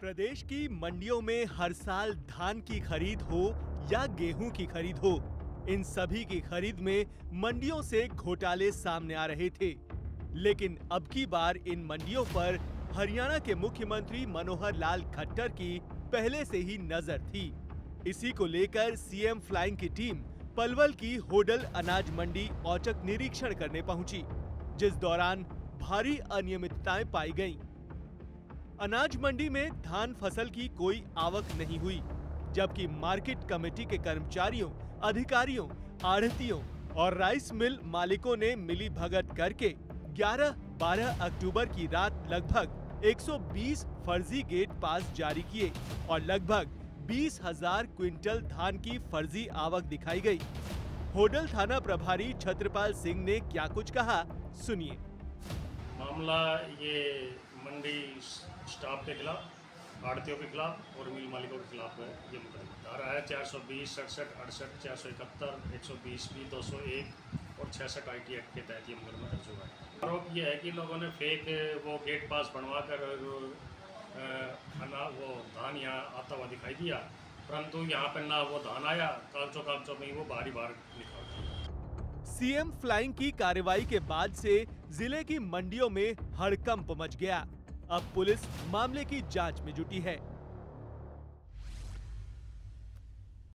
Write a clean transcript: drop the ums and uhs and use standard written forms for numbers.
प्रदेश की मंडियों में हर साल धान की खरीद हो या गेहूं की खरीद हो, इन सभी की खरीद में मंडियों से घोटाले सामने आ रहे थे। लेकिन अब की बार इन मंडियों पर हरियाणा के मुख्यमंत्री मनोहर लाल खट्टर की पहले से ही नजर थी। इसी को लेकर सीएम फ्लाइंग की टीम पलवल की होडल अनाज मंडी औचक निरीक्षण करने पहुंची, जिस दौरान भारी अनियमितताएं पाई गईं। अनाज मंडी में धान फसल की कोई आवक नहीं हुई, जबकि मार्केट कमेटी के कर्मचारियों, अधिकारियों, आढ़तियों और राइस मिल मालिकों ने मिली भगत करके 11-12 अक्टूबर की रात लगभग 120 फर्जी गेट पास जारी किए और लगभग 20,000 क्विंटल धान की फर्जी आवक दिखाई गई। होडल थाना प्रभारी छत्रपाल सिंह ने क्या कुछ कहा, सुनिए। मामला ये मंडी स्टाफ के खिलाफ, आड़तियों के खिलाफ और मिल मालिकों के खिलाफ है। ये मुकदमा धारा है 420, 67, 68, 471, 120B, 201 और 66 IT एक्ट के तहत ये मुकदमा दर्ज हुआ है। आरोप ये है कि लोगों ने फेक वो गेट पास बनवा कर वो धान यहाँ आता हुआ दिखाई दिया, परंतु यहाँ पर ना वो धान आया, कागजों में वो बाहर निकल। सीएम फ्लाइंग की कार्रवाई के बाद से जिले की मंडियों में हड़कंप मच गया। अब पुलिस मामले की जांच में जुटी है।